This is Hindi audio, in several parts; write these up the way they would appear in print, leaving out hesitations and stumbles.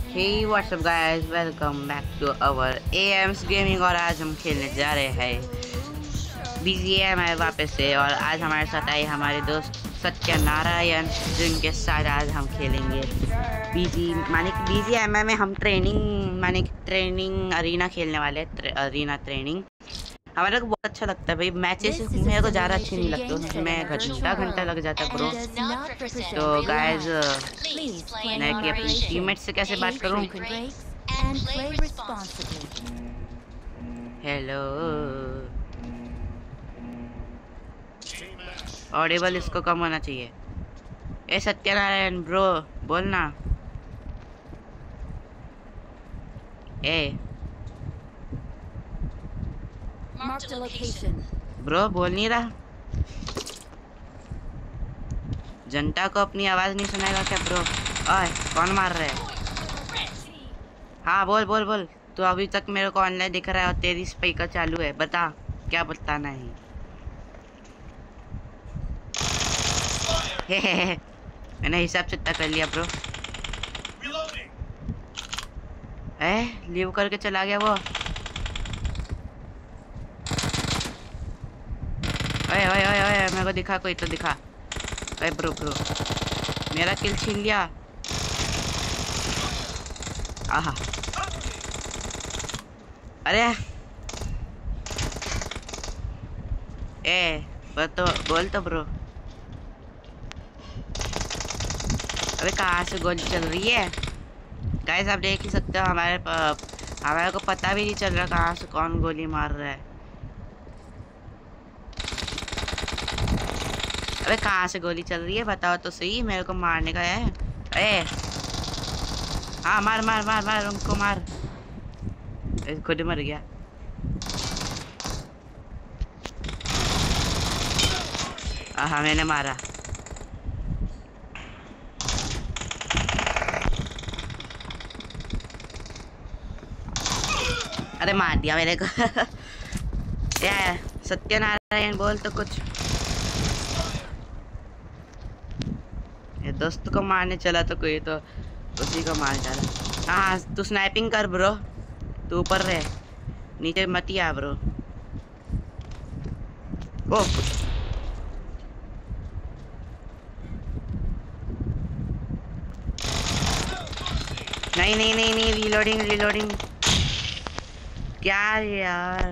Hey, what's up guys? Welcome back to our AM's Gaming और आज हम खेलने जा रहे हैं BGM है वापस से। और आज हमारे साथ आए हमारे दोस्त सत्यनारायण, जिनके साथ आज हम खेलेंगे BGM में हम ट्रेनिंग अरीना खेलने वाले हैं। अरीना ट्रेनिंग हमारे को बहुत अच्छा लगता है भाई। मैचेस मेरे को ज़्यादा अच्छी नहीं लगती, उसमें घंटा लग जाता है ब्रो। तो गाइस मैं कि अपने टीममेट से कैसे बात करूं? हेलो, ऑडिबल इसको कम होना चाहिए। ए सत्यनारायण ब्रो बोलना। ए ब्रो बोल नहीं रहा। जनता को अपनी आवाज नहीं सुनाएगा क्या ब्रो? ओए कौन मार रहा है? हाँ बोल बोल बोल। तो अभी तक मेरे को ऑनलाइन दिख रहा है और तेरी स्पीकर चालू है। बता क्या बताना है? मैंने हिसाब से तय कर लिया ब्रो। लीव करके चला गया वो। ओए ओए ओए ओए मेरे को दिखा, कोई तो दिखा। ओए ब्रो मेरा किल छीन लिया। आहा अरे बोल तो ब्रो। अबे कहाँ से गोली चल रही है? गाइस आप देख ही सकते हो, हमारे को पता भी नहीं चल रहा कहाँ से कौन गोली मार रहा है। अबे कहाँ से गोली चल रही है बताओ तो सही, मेरे को मारने का है। हाँ मार मार मार मार उनको मार। खुद मर गया। हाँ मैंने मारा। अरे मार दिया मेरे को। क्या है सत्यनारायण बोल तो कुछ। ये दोस्त को मारने चला तो कोई तो उसी को मार डाला। हाँ तू स्नाइपिंग कर ब्रो, तू ऊपर रहे, नीचे मत ही आ ब्रो। ओ नहीं रीलोडिंग। क्या यार,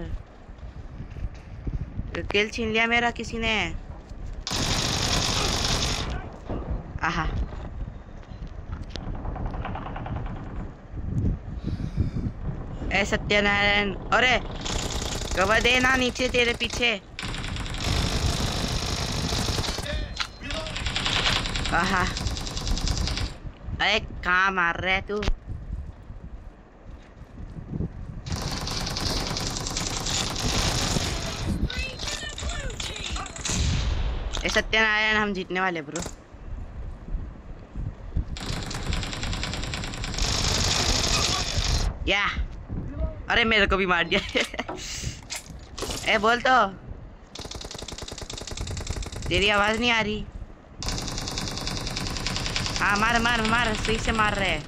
किल छीन लिया मेरा किसी ने। आहा ए सत्यनारायण, अरे कवर दे ना, नीचे तेरे पीछे। आहा अरे कहाँ मार रहा है तू? ए सत्यनारायण हम जीतने वाले ब्रो। या अरे मेरे को भी मार दिया। ए बोल तो, तेरी आवाज नहीं आ रही। हाँ मार मार मार, सही से मार रहे हैं।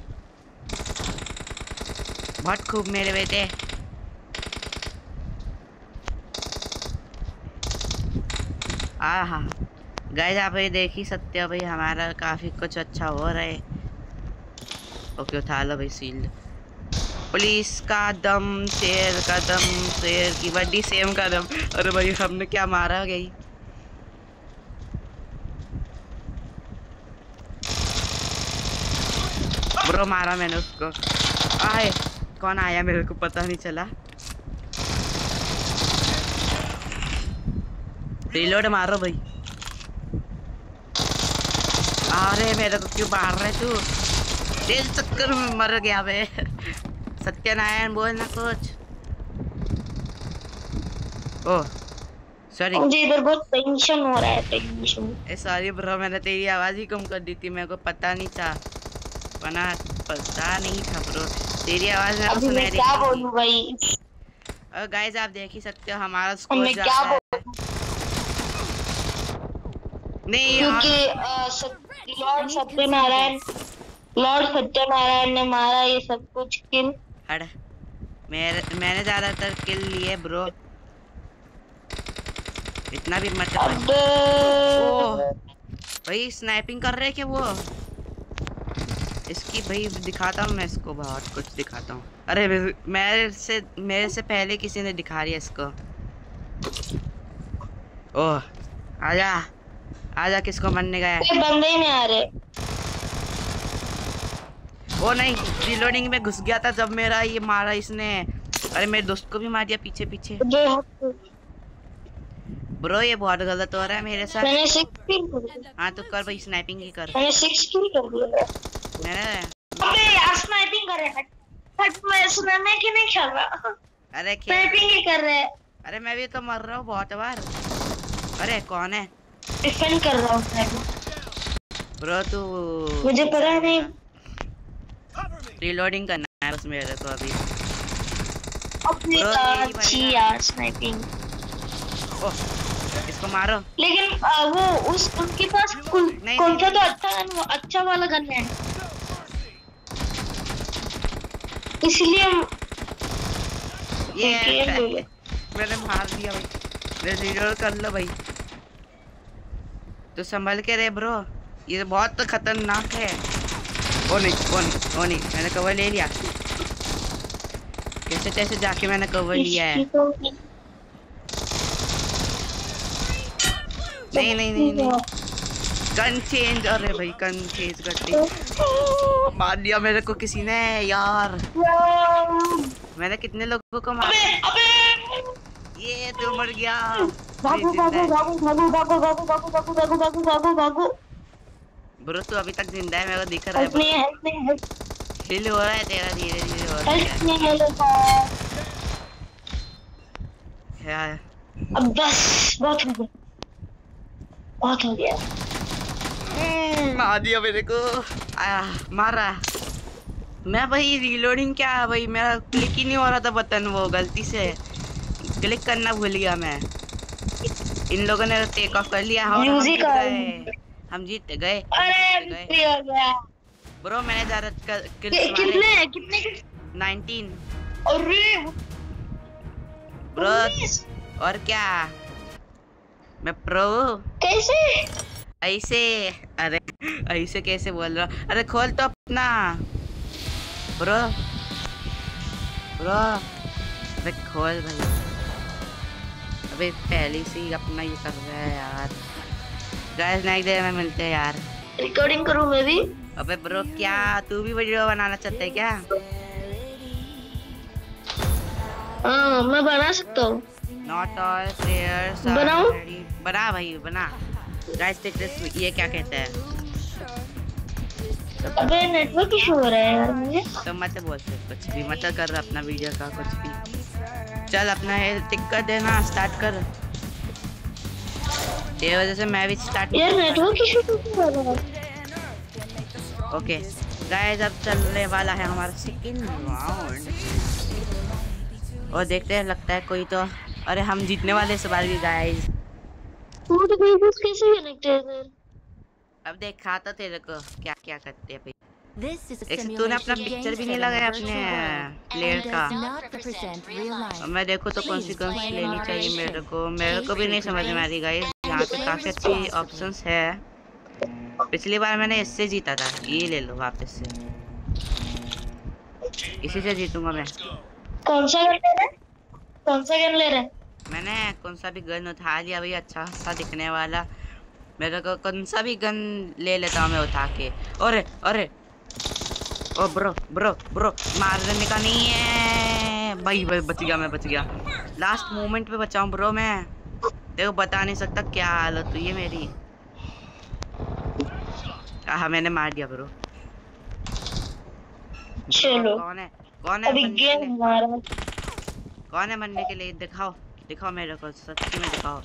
बहुत खूब मेरे बेटे। हाँ गाइस आप ये देख ही सकते हो भाई, हमारा काफी कुछ अच्छा हो रहा है। ओके उठा लो भाई शील्ड। पुलिस का दम, शेर का दम, शेर की बड्डी सेम का दम। अरे भाई हमने क्या मारा गई? ब्रो मारा मैंने उसको। आए कौन आया मेरे को पता नहीं चला। रिलोड मारो भाई। अरे मेरे को क्यों मार रहे तू? तेल चक्कर में मर गया बे। सत्यनारायण बोलना कुछ। ओह सॉरी, मुझे इधर बहुत टेंशन हो रहा है। टेंशन सॉरी ब्रो, मैंने तेरी आवाज ही कम कर दी थी, मेरे को पता नहीं था। पता नहीं था ब्रो, तेरी आवाज में सुनाई रही। क्या बोलूं भाई? और गाइस आप देख ही सकते हो हमारा स्कोर जा रहा है। नहीं क्योंकि लॉर्ड सत्यनारायण लॉर्ड सत्यनारायण ने मारा ये सब कुछ किल। हट, मैंने ज्यादातर किल लिए ब्रो, इतना भी मत अब ओह भाई स्नाइपिंग कर रहे क्या वो? इसकी भाई दिखाता हूँ मैं इसको, बहुत कुछ दिखाता हूँ। अरे मेरे से पहले किसी ने दिखा दिया इसको। ओह आजा आजा, किसको मरने गया? कोई बंदे ही नहीं आ रहे। ओ नहीं, रीलोडिंग में घुस गया था जब मेरा ये मारा इसने। अरे मेरे दोस्त को भी मार दिया पीछे पीछे। ब्रो ये बहुत गलत हो रहा है मेरे साथ। मैंने 6 किल कर दिया। हाँ तो कर भाई, स्नाइपिंग ही कर। मैंने 6 किल कर दिया। अबे यार स्नाइपिंग कर रहे हैं। हट, मैं सुनने की नहीं खेल रहा। अरे स्नाइपिंग ही कर रहे हैं। अरे मैं भी तो मर रहा हूँ बहुत बार। अरे कौन है? डिफेंड कर रहा हूँ ब्रो तू, मुझे पता नहीं। रीलोडिंग करना है बस मेरे को अभी। अपनी अच्छी यार स्नाइपिंग। ओह इसको मारो। लेकिन वो उनके पास कौन सा तो अच्छा गन, वो अच्छा वाला गन है, इसलिए ये मैंने मार दिया भाई। रीलोड कर लो भाई, तो संभल के रहे ब्रो, ये बहुत तो खतरनाक है। ओ नहीं ओ नहीं ओ नहीं, मैंने कवर ले लिया। कैसे कैसे जाके मैंने कवर लिया है। नहीं नहीं नहीं नहीं, गन चेंज। अरे भाई गन चेंज करते मार दिया मेरे को किसी ने यार। मैंने कितने लोगों को मारा। ये तो मर गया। भागो भागो भागो भागो भागो भागो भागो भागो भागो भागो भागो भागो। ब्रो तू अभी तक जिंदा है, मेरे को दिख रहा है। हिल हो रहा है तेरा, धीरे धीरे हो रहा है। अब बस बहुत हो गया, बहुत हो गया। मार दिया मेरे को। आया मारा मैं भाई। रीलोडिंग क्या है भाई, मेरा क्लिक ही नहीं हो रहा था बटन, वो गलती से क्लिक करना भूल गया मैं। इन लोगों ने टेक ऑफ कर लिया। हम जीत गए। अरे ब्रो मैंने ज्यादा कितने 19। अरे ब्रो और क्या, मैं प्रो कैसे ऐसे। अरे ऐसे कैसे बोल रहा? अरे खोल तो अपना ब्रो ब्रो, अरे खोल भाई। अबे पहले से ही अपना ये कर रहा है यार। गाइस नेक्स्ट डे में मिलते हैं यार। रिकॉर्डिंग करूं मैं भी? अबे ब्रो क्या तू भी वीडियो बनाना चाहते है क्या? हाँ मैं बना सकता हूँ। Not all players are ready. बना भाई बना। गाइस देख ये क्या कहता है। अबे नेटवर्क इशू हो रहा है यार मुझे। तो मत बोल कुछ भी मत कर अपना वीडियो का कुछ भी। चल अपना टिक कर देना, स्टार्ट कर। ये वजह से मैं भी स्टार्ट यार नेटवर्क इशू हो रहा है। ओके गाइस अब चलने वाला है हमारा सेकंड राउंड और देखते हैं, लगता है कोई तो। अरे हम जीतने वाले इस बार भी गाइस। तो कैसे कनेक्टेड है? अब देखा तो तेरे को क्या क्या करते हैं भाई। तूने अपना पिक्चर भी नहीं लगाया अपने प्लेयर का। मैं देखो तो कौन सी लेनी चाहिए मेरे को भी नहीं समझ में आ रही गाइस। यहाँ पे काफी अच्छी ऑप्शंस है। पिछली बार मैंने इससे जीता था, ये ले लो वापस से, इसी से जीतूंगा मैं। कौन सा गन ले रहे? कौन सा गन ले रहे? मैंने कौन सा भी गन उठा लिया भाई, अच्छा सा दिखने वाला। मेरे को कौन सा भी गन ले लेता हूँ मैं उठा के। अरे अरे ओ ब्रो ब्रो ब्रो मारने का नहीं है भाई। बच गया, मैं बच गया। लास्ट मोमेंट पे बचा हूँ ब्रो मैं। देखो बता नहीं सकता क्या हालत हुई है मेरी। हाँ मैंने मार दिया ब्रो। चलो कौन है कौन है कौन है मरने के लिए? दिखाओ दिखाओ मेरे को, सच्ची में दिखाओ।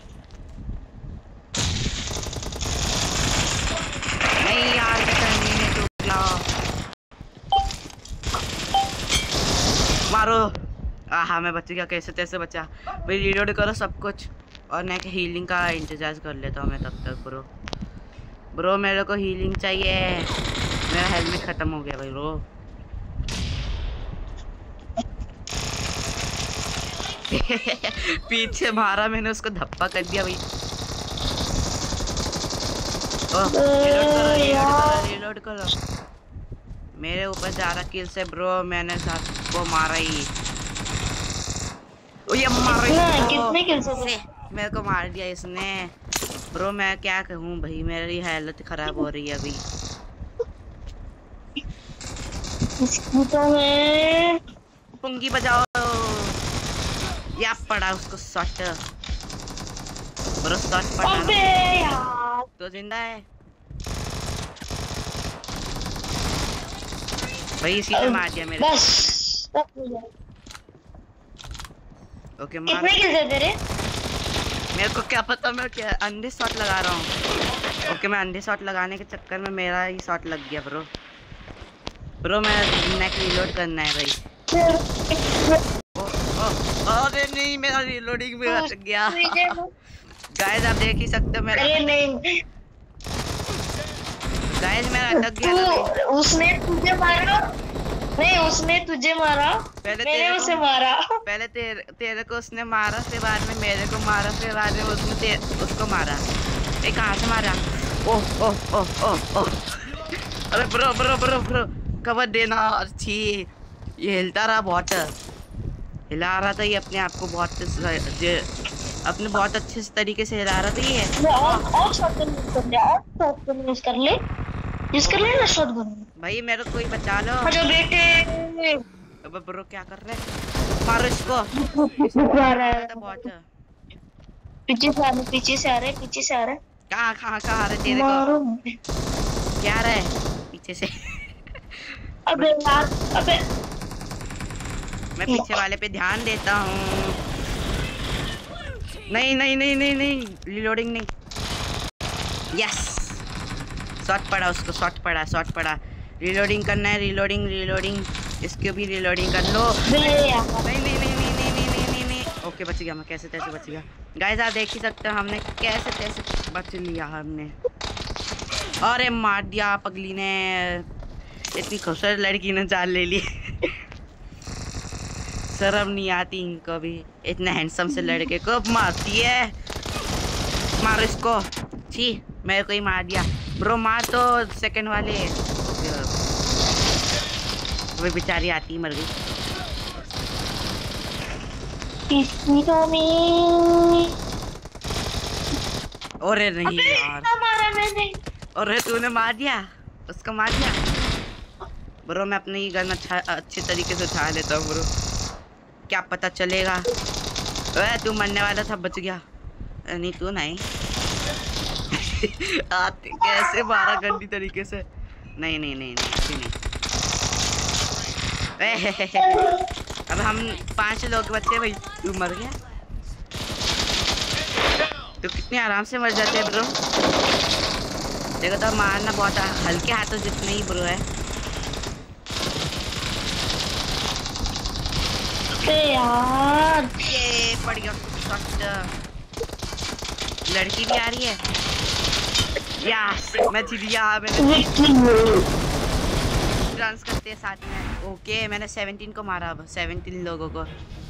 नहीं यार मारो। हाँ मैं बच गया, कैसे तैसे बचा भाई। रीलोड करो सब कुछ और मैं हीलिंग का इंतजार कर लेता हूँ मैं तब तक। ब्रो मेरे को हीलिंग चाहिए। मेरा हेलमेट खत्म हो गया भाई रो। पीछे मारा मैंने उसको, धप्पा कर दिया भाई। रिलोड करो। मेरे ऊपर ज्यादा किल से ब्रो, मैंने सबको मारा ही। ओ ये मारा कितने किल से? मेरे को मार दिया इसने ब्रो। मैं क्या कहूँ भाई, मेरी हालत खराब हो रही है अभी। पुंगी बजाओ। या पड़ा उसको शॉट ब्रो, शॉट पड़ा। अबे यार तो जिंदा है भाई, इसी ने मार दिया मेरे। बस ओके मार। कितने किल थे तेरे? मेरे को क्या पता, मैं क्या अंधे शॉट लगा रहा हूँ। ओके मैं अंधे शॉट लगाने के चक्कर में मेरा ही शॉट लग गया ब्रो। ब्रो मैं नेक रिलोड करना है भाई। अरे नहीं, मेरा रिलोडिंग में अटक गया। गाइस आप देख ही सकते हो मेरा। नहीं गाइस मेरा अटक गया। उसने तुझे मारा? नहीं उसने तुझे मारा, मैंने उसे मारा। पहले तेरे को उसने मारा, फिर बाद में मेरे को मारा, फिर बाद में उसने उसको मारा। कहाँ से मारा? ओह ओह ओह ओह ओह। अरे bro bro bro bro cover देना। अच्छी ये हिलता रहा बहुत, हिला रहा था ये अपने आप को बहुत, अपने बहुत अच्छे तरीके से हिला रहा था ये। और शॉटगन यूज कर ले, यूज कर ले ना शॉटगन। भाई मेरे को कोई बचा लो। अरे बेटे अबे ब्रो क्या कर रहे हैं? मारो इसको। बहुत पीछे से आ रहे, पीछे से आ रहे, पीछे से आ रहे। कहाँ कहाँ कहाँ आ रहे तेरे को? क्या आ रहा है पीछे से? अबे यार अबे मैं पीछे वाले पे ध्यान देता हूँ। नहीं नहीं नहीं नहीं नहीं, रिलोडिंग नहीं। यस शॉट पड़ा उसको, शॉट पड़ा। रिलोडिंग करना है, रिलोडिंग। इसको भी रिलोडिंग कर लो। नहीं। ओके बच गया मैं, कैसे तैसे बच गया। गाइस आप देख ही सकते हो हमने कैसे तैसे बच लिया हमने। अरे मार दिया पगली ने, इतनी खूबसूरत लड़की ने जान ले ली। शर्म नहीं आती इनको भी, इतने हैंडसम से लड़के को मारती है। मारो इसको। छी मेरे को ही मार दिया ब्रो। मार तो सेकंड वाले। वो बेचारी आती मर गई। अरे नहीं यार, मारा मैंने। अरे तूने मार दिया उसको, मार दिया ब्रो। मैं अपनी गन अच्छे तरीके से उठा लेता हूँ ब्रो, क्या पता चलेगा। तू मरने वाला था, बच गया। नहीं तू नहीं। आते कैसे मारा गंदी तरीके से। नहीं नहीं नहीं नहीं, नहीं। अब हम 5 लोग बचे भाई, तू मर गया। तो कितने आराम से मर जाते हैं ब्रो। देखो तो मारना बहुत हल्के हाथों जितने ही ब्रो है। यार ये पड़ गया। लड़की भी आ रही है। यस मैं जीत गया। मैंने डांस करते हैं साथ में। ओके मैंने 17 को मारा, अब 17 लोगों को।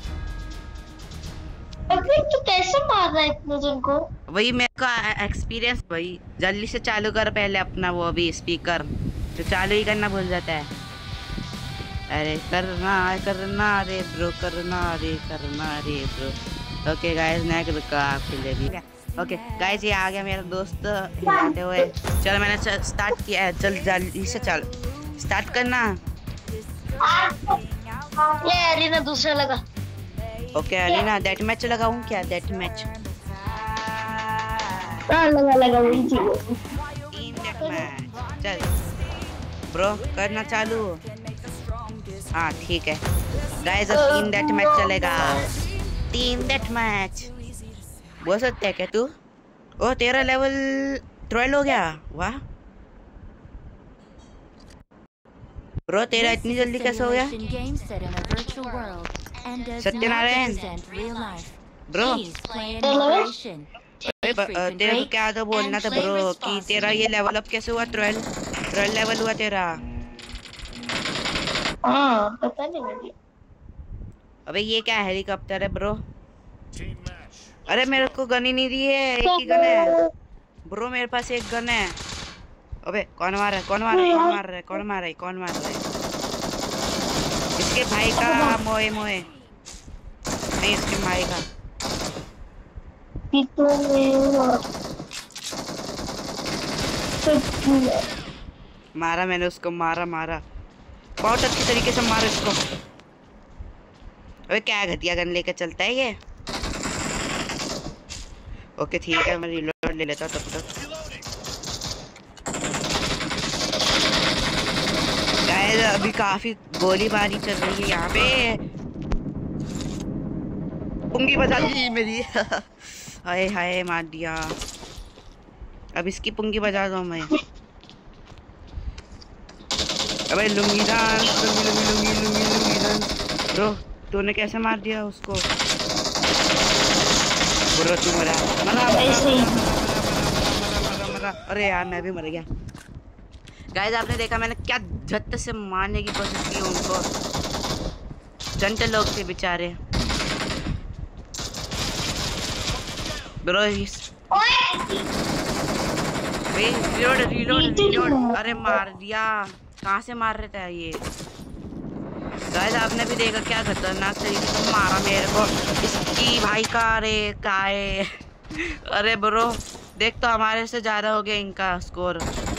अबे तू कैसे मार रहा है इतने जन को? वही मेरे का एक्सपीरियंस भाई। जल्दी से चालू कर पहले अपना वो भी स्पीकर, तो चालू ही करना भूल जाता है। अरे करना रे ब्रो, करना रे ब्रो। ओके गाइस नेक्स्ट का आपके लिए भी। ओके गाइस ये आ गया मेरा दोस्त हिलाते हुए। चलो मैंने स्टार्ट किया है, चल जल्दी से चल स्टार्ट करना। ये अरीना दूसरा लगा। ओके अलीना डेथ मैच लगाऊं क्या? डेथ मैच लगा वही चीज। टीम डेथ मैच चल ब्रो करना चालू। हाँ ठीक है गाइस अब टीम डेथ मैच चलेगा। टीम डेथ मैच बोल सकते है क्या तू? ओ तेरा लेवल 12 हो गया, वाह ब्रो। तेरा इतनी जल्दी कैसे हो गया? सत्यनारायण ब्रो तेरे को क्या तो बोलना था ब्रो कि तेरा ये लेवल अप कैसे हुआ 12? ट्रेल लेवल हुआ तेरा? हाँ पता नहीं मुझे। अबे ये क्या हेलीकॉप्टर है ब्रो? अरे मेरे को गन ही नहीं दी है, एक ही गन है ब्रो, मेरे पास एक गन है। अबे कौन मार रहा है, कौन मार रहा है, कौन मार रहा है, कौन मार रहा है, कौन मार रहा है? इसके भाई का मोए मोए, नहीं इसके भाई का। मारा मैंने उसको, मारा मारा बहुत अच्छी तरीके से, मारा इसको। अबे क्या घटिया गन लेकर चलता है ये। ओके ठीक है, मैं रिलोड ले लेता हूँ तब तक। गाइस अभी काफी गोलीबारी चल रही है यहाँ पे। पुंगी बजा दी मेरी। हाय हाय मार दिया। अब इसकी पुंगी बजा दो मैं। अबे lungi dance, lungi lungi lungi lungi lungi dance. Bro तूने कैसे मार दिया उसको? ब्रो तू मरा मरा मरा। अरे यार मैं भी मर गया। गाइस आपने देखा मैंने क्या झट से मारने की कोशिश की उनको। जंटे लोग थे बेचारे। Bro reload reload reload. अरे मार दिया, कहाँ से मार रहे थे ये? गाइस आपने भी देखा क्या खतरनाक तरीके से मारा मेरे को इसकी भाई का। अरे काहे, अरे ब्रो देख तो हमारे से ज्यादा हो गया इनका स्कोर।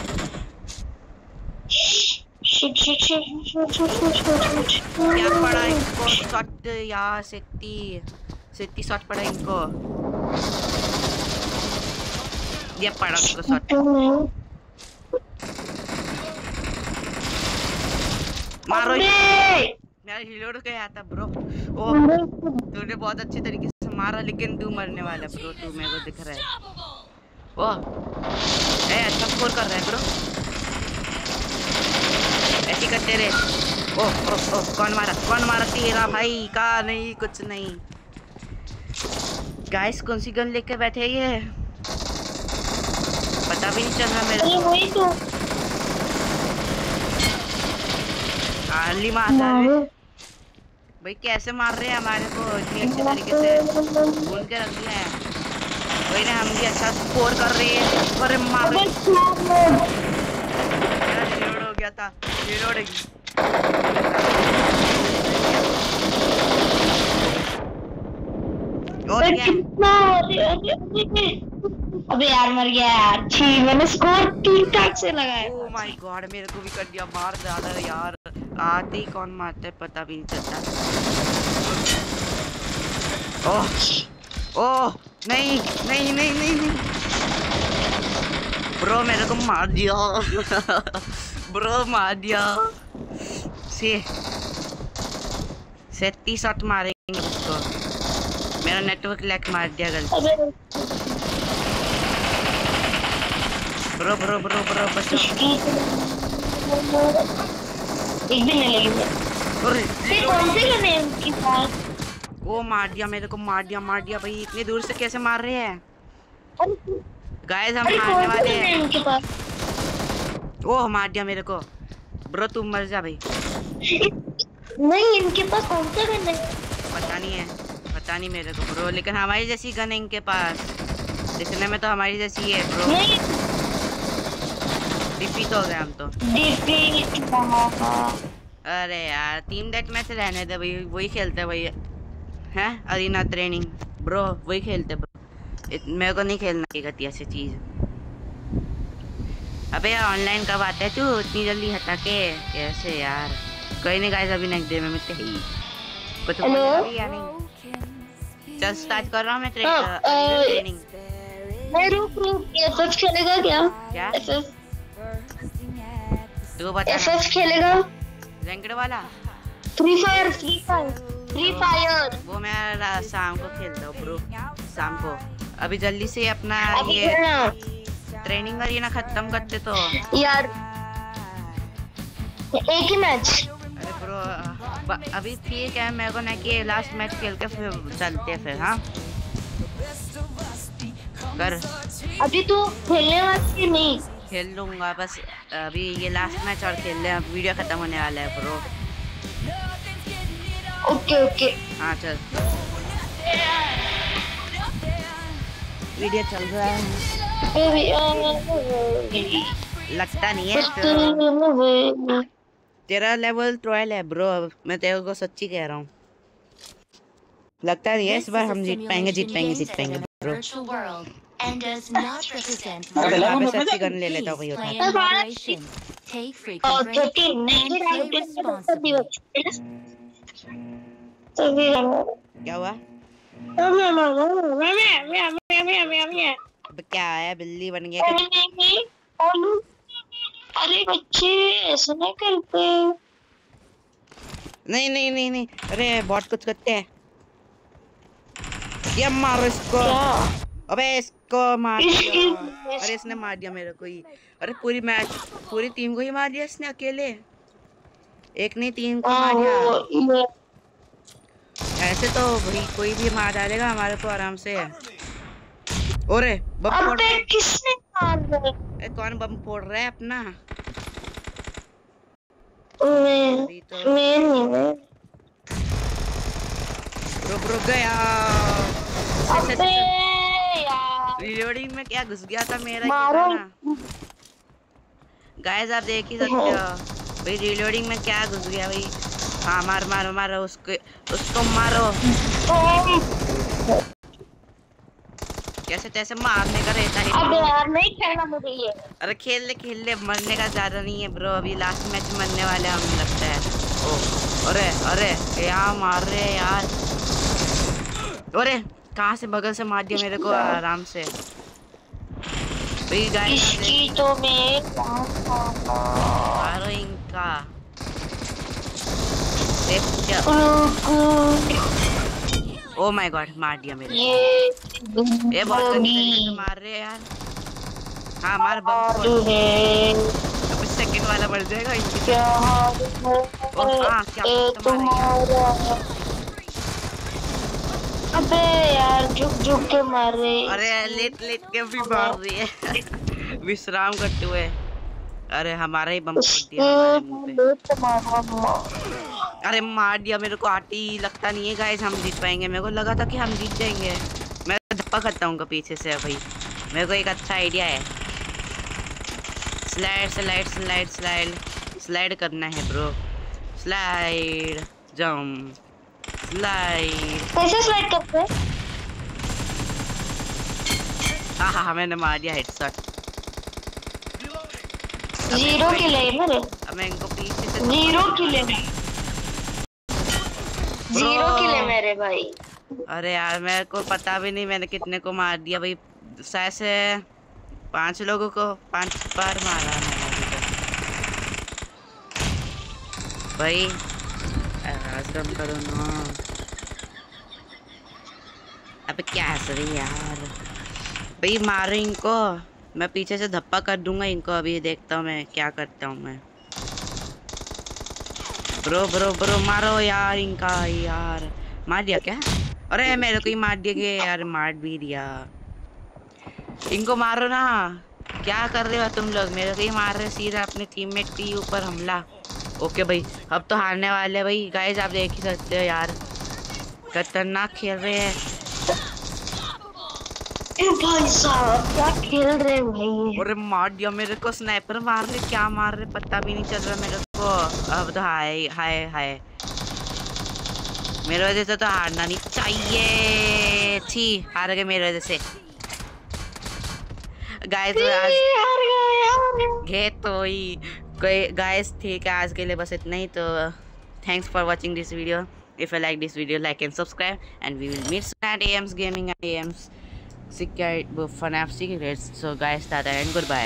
क्या पड़ा इनको शॉट यार, 37 शॉट पड़ा इनको। ये पड़ा उसको शॉट। मारो, मेरा रिलोड गया था ब्रो। ओह तूने बहुत अच्छी तरीके से मारा, लेकिन तू मरने वाला ब्रो, तू मेरे को दिख रहा है। ओह ए अच्छा स्कोर कर रहा है ब्रो, ऐसी करते रहे। ओह ओह ओह कौन मारा तेरा भाई का? नहीं कुछ नहीं। गाइस कौन सी गन लेके बैठे ये, पता भी नहीं चल रहा मेरे को। वही तो आली मारता है भाई, कैसे मार रहे हैं हमारे को इतनी अच्छी तरीके से भून के रख दिया है। वही ना हम भी अच्छा स्कोर कर रहे हैं। अरे मार, रिलोड हो गया था, रिलोड कितना। अबे यार मर गया यार। ठीक मैंने स्कोर ठीक ठाक से लगाया। ओह माय गॉड मेरे को भी कर दिया मार ज्यादा यार। आते ही कौन मारता है पता भी नहीं चलता। ओह ओह नहीं नहीं नहीं नहीं नहीं ब्रो मेरे को मार दिया। ब्रो मार दिया। 37 शॉट मारेंगे उसको। मेरा नेटवर्क लैग मार दिया गलती। ब्रो ब्रो ब्रो ब्रो बचो। एक भी नहीं लगी। कौन से गन है उनके पास? वो मार दिया मेरे को, मार दिया भाई। इतनी दूर से कैसे मार रहे हैं? गाइस हम मारने वाले हैं उनके पास। ओह मार दिया मेरे को। ब्रो तुम मर जा भाई। नहीं इनके पास कौन सा गन है? पता नहीं मेरे को ब्रो, लेकिन हमारी जैसी गन है इनके पास। दिखने में तो हमारी जैसी है ब्रो। नहीं डिफीट हो गए हम तो। डिफीट। अरे यार टीम डेथ मैच रहने दे भाई, वही खेलते हैं भाई हैं। अरीना ट्रेनिंग ब्रो वही खेलते ब्रो, मेरे को नहीं खेलना ये गति ऐसी चीज। अबे यार ऑनलाइन कब आता है तू इतनी जल्दी हटा के? कैसे यार? कोई नहीं गाइस अभी नेक्स्ट डे में मिलते हैं। कुछ या नहीं? चल स्टार्ट कर रहा हूँ मैं ट्रेनिंग। मैं रुक एसएस खेलेगा क्या? क्या एसएस तू बता। एसएस खेलेगा रैंक्ड वाला? Free Fire. वो मैं शाम को खेलता हूँ ब्रो, शाम को। अभी जल्दी से अपना ये ट्रेनिंग अरीना खत्म करते तो यार एक ही मैच। अरे ब्रो अभी ठीक है, मेरे को ना कि लास्ट मैच खेल के फिर चलते हैं फिर। हाँ कर अभी तू खेलने वाली नहीं? खेल लूंगा बस अभी ये लास्ट मैच और खेल ले, अब वीडियो खत्म होने वाला है ब्रो। ओके ओके हाँ चल, वीडियो चल रहा है। लगता नहीं है तेरा लेवल 12 है ब्रो, मैं तेरे को सच्ची कह रहा हूँ। लगता नहीं है इस बार हम जीत पाएंगे ब्रो। यहाँ पे सच्ची गन ले लेता हूँ भाई उठा। क्या हुआ? अब क्या आया, बिल्ली बन गया? अरे बच्चे ऐसा नहीं करते। नहीं, अरे बॉट कुछ करते हैं। ये मारो इसको। अबे इसको मार दिया। अरे इसने मार दिया मेरे को ही। अरे पूरी टीम को ही मार दिया इसने अकेले, एक नहीं 3 को मार दिया। ऐसे तो भाई कोई भी मार डालेगा हमारे को आराम से। अरे बम फोड़ रहा है। किसने मारा? कौन बम फोड़ रहा है अपना? रुक गया। रीलोडिंग में क्या घुस गया था मेरा ना। गाइस आप देख ही सकते हो भाई, रीलोडिंग में क्या घुस गया भाई। हाँ मारो उसको मारो। कैसे तैसे मारने का रहता है। अब यार नहीं खेलना मुझे ये। अरे खेल ले, मरने का ज्यादा नहीं है ब्रो, अभी लास्ट मैच मरने वाले हम लगता है। ओ अरे यार मार रहे हैं यार। अरे कहाँ से बगल से मार दिया मेरे को आराम से भाई। गाइस तो मैं मारो इनका। ओ माय गॉड, मार दिया मेरे को। ये बहुत गंदे मार रहे हैं यार। हाँ मार बम फोड़। अब सेकंड वाला मर जाएगा इनकी। क्या अबे यार झुक के मार रहे। अरे लेट के भी मार रही है विश्राम करते हुए। अरे हमारा ही बम फोड़ दिया हमारे मुंह पे। अरे मार दिया मेरे को आटी। लगता नहीं है गाइस हम जीत पाएंगे, मेरे को लगा था कि हम जीत जाएंगे। मैं धप्पा करता हूँ पीछे से भाई, मेरे को एक अच्छा आइडिया है। स्लाइड करना है ब्रो। Slide jump slide. कैसे स्लाइड करते हैं? हाँ मैंने मार दिया हेडशॉट। 0 किल है मेरे। अब मैं इनको पीछे से 0 किल है मेरे भाई। अरे यार मेरे को पता भी नहीं मैंने कितने को मार दिया भाई। शायद से 5 लोगों को 5 बार मारा मैंने भाई। आराम करो ना। अब क्या हंस रही यार भाई। मारो इनको, मैं पीछे से धप्पा कर दूंगा इनको। अभी देखता हूँ मैं क्या करता हूँ मैं। ब्रो मारो यार इनका। यार मार दिया क्या? अरे मेरे को ही मार दिया यार, मार भी दिया। इनको मारो ना, क्या कर रहे हो तुम लोग? मेरे को ही मार रहे सीधा अपने टीममेट के ऊपर हमला। ओके भाई अब तो हारने वाले भाई। गाइस आप देख ही सकते हो यार, खतरनाक खेल रहे हैं भाई साहब। क्या खेल रहे भाई। अरे मार दिया मेरे को, स्नाइपर मार रहे, क्या मार रहे पता भी नहीं चल रहा मेरे को। अब तो हाय मेरे वजह से तो हारना नहीं चाहिए। छी हार गए मेरे वजह से गाइस। गाइस ठीक है आज के लिए बस इतना ही। तो thanks for watching this video. If you like this video like and subscribe and we will meet at AM's Gaming and AM's Secret FNAF Secrets. So guys, tata and goodbye.